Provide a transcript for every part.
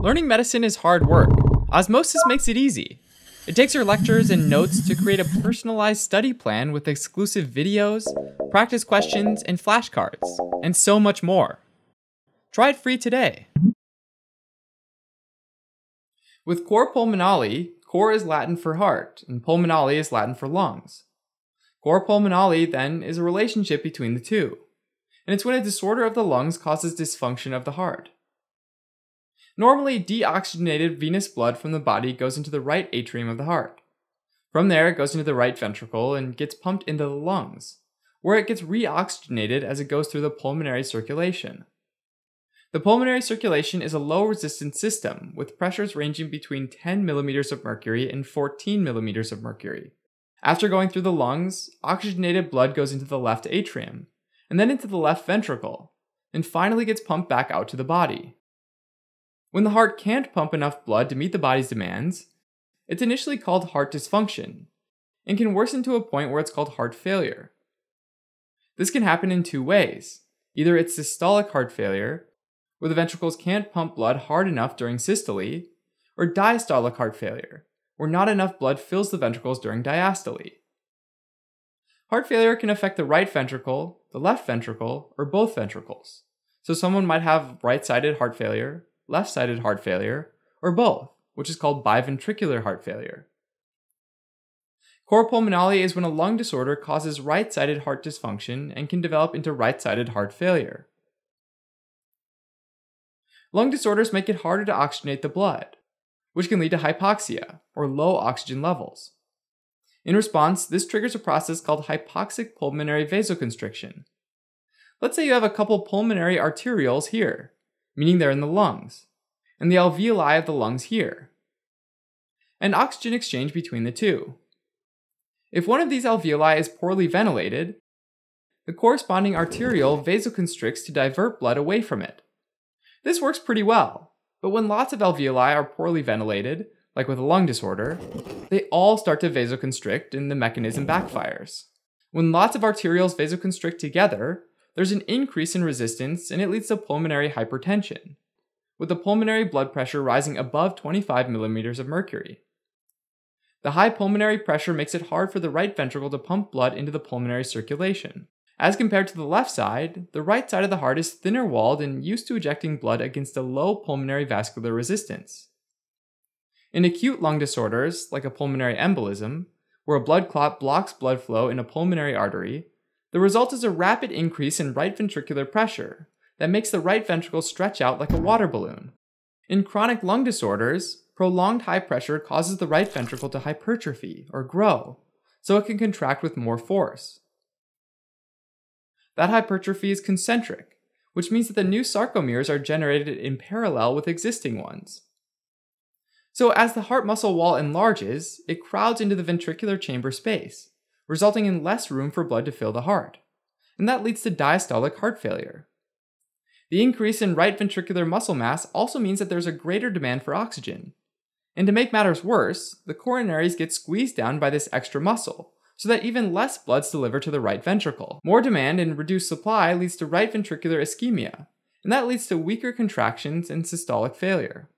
Learning medicine is hard work. Osmosis makes it easy. It takes your lectures and notes to create a personalized study plan with exclusive videos, practice questions, and flashcards, and so much more. Try it free today. With cor pulmonale, cor is Latin for heart, and pulmonale is Latin for lungs. Cor pulmonale, then, is a relationship between the two, and it's when a disorder of the lungs causes dysfunction of the heart. Normally, deoxygenated venous blood from the body goes into the right atrium of the heart. From there, it goes into the right ventricle and gets pumped into the lungs, where it gets reoxygenated as it goes through the pulmonary circulation. The pulmonary circulation is a low-resistance system with pressures ranging between 10 millimeters of mercury and 14 millimeters of mercury. After going through the lungs, oxygenated blood goes into the left atrium, and then into the left ventricle, and finally gets pumped back out to the body. When the heart can't pump enough blood to meet the body's demands, it's initially called heart dysfunction, and can worsen to a point where it's called heart failure. This can happen in two ways. Either it's systolic heart failure, where the ventricles can't pump blood hard enough during systole, or diastolic heart failure, where not enough blood fills the ventricles during diastole. Heart failure can affect the right ventricle, the left ventricle, or both ventricles. So someone might have right-sided heart failure, left-sided heart failure, or both, which is called biventricular heart failure. Cor pulmonale is when a lung disorder causes right-sided heart dysfunction and can develop into right-sided heart failure. Lung disorders make it harder to oxygenate the blood, which can lead to hypoxia, or low oxygen levels. In response, this triggers a process called hypoxic pulmonary vasoconstriction. Let's say you have a couple pulmonary arterioles here, meaning they're in the lungs, and the alveoli of the lungs here, and oxygen exchange between the two. If one of these alveoli is poorly ventilated, the corresponding arteriole vasoconstricts to divert blood away from it. This works pretty well, but when lots of alveoli are poorly ventilated, like with a lung disorder, they all start to vasoconstrict and the mechanism backfires. When lots of arterioles vasoconstrict together, there's an increase in resistance and it leads to pulmonary hypertension, with the pulmonary blood pressure rising above 25 millimeters of mercury. The high pulmonary pressure makes it hard for the right ventricle to pump blood into the pulmonary circulation. As compared to the left side, the right side of the heart is thinner walled and used to ejecting blood against a low pulmonary vascular resistance. In acute lung disorders, like a pulmonary embolism, where a blood clot blocks blood flow in a pulmonary artery, the result is a rapid increase in right ventricular pressure that makes the right ventricle stretch out like a water balloon. In chronic lung disorders, prolonged high pressure causes the right ventricle to hypertrophy, or grow, so it can contract with more force. That hypertrophy is concentric, which means that the new sarcomeres are generated in parallel with existing ones. So as the heart muscle wall enlarges, it crowds into the ventricular chamber space, resulting in less room for blood to fill the heart, and that leads to diastolic heart failure. The increase in right ventricular muscle mass also means that there's a greater demand for oxygen. And to make matters worse, the coronaries get squeezed down by this extra muscle, so that even less blood's delivered to the right ventricle. More demand and reduced supply leads to right ventricular ischemia, and that leads to weaker contractions and systolic failure.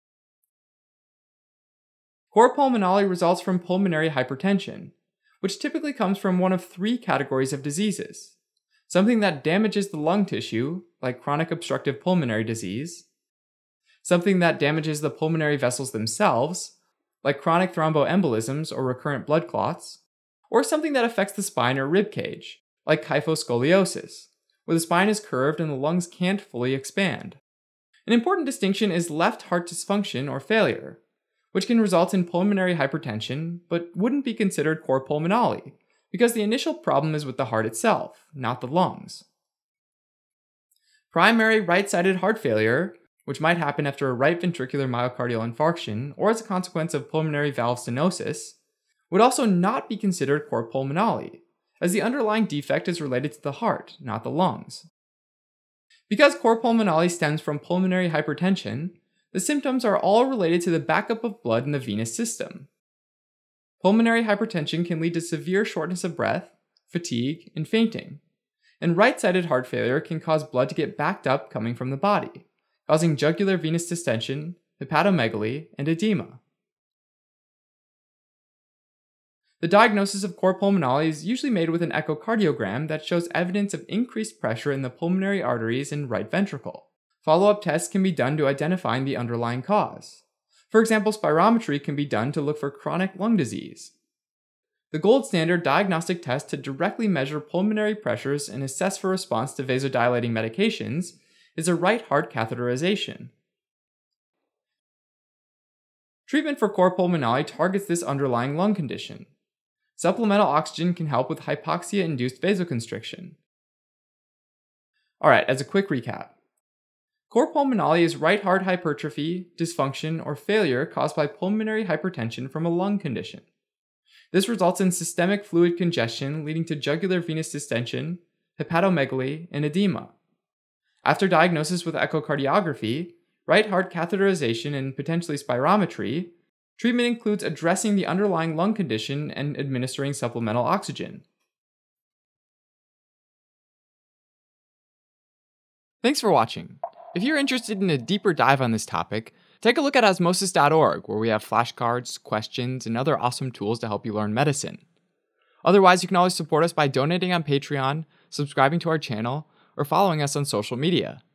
Cor pulmonale results from pulmonary hypertension, which typically comes from one of three categories of diseases: something that damages the lung tissue, like chronic obstructive pulmonary disease; something that damages the pulmonary vessels themselves, like chronic thromboembolisms or recurrent blood clots; or something that affects the spine or rib cage, like kyphoscoliosis, where the spine is curved and the lungs can't fully expand. An important distinction is left heart dysfunction or failure, which can result in pulmonary hypertension but wouldn't be considered cor pulmonale, because the initial problem is with the heart itself, not the lungs. Primary right-sided heart failure, which might happen after a right ventricular myocardial infarction or as a consequence of pulmonary valve stenosis, would also not be considered cor pulmonale, as the underlying defect is related to the heart, not the lungs. Because cor pulmonale stems from pulmonary hypertension, the symptoms are all related to the backup of blood in the venous system. Pulmonary hypertension can lead to severe shortness of breath, fatigue, and fainting, and right-sided heart failure can cause blood to get backed up coming from the body, causing jugular venous distension, hepatomegaly, and edema. The diagnosis of cor pulmonale is usually made with an echocardiogram that shows evidence of increased pressure in the pulmonary arteries and right ventricle. Follow-up tests can be done to identify the underlying cause. For example, spirometry can be done to look for chronic lung disease. The gold standard diagnostic test to directly measure pulmonary pressures and assess for response to vasodilating medications is a right heart catheterization. Treatment for cor pulmonale targets this underlying lung condition. Supplemental oxygen can help with hypoxia-induced vasoconstriction. Alright, as a quick recap. Cor pulmonale is right heart hypertrophy, dysfunction, or failure caused by pulmonary hypertension from a lung condition. This results in systemic fluid congestion leading to jugular venous distension, hepatomegaly, and edema. After diagnosis with echocardiography, right heart catheterization, and potentially spirometry, treatment includes addressing the underlying lung condition and administering supplemental oxygen. Thanks for watching. If you're interested in a deeper dive on this topic, take a look at osmosis.org, where we have flashcards, questions, and other awesome tools to help you learn medicine. Otherwise, you can always support us by donating on Patreon, subscribing to our channel, or following us on social media.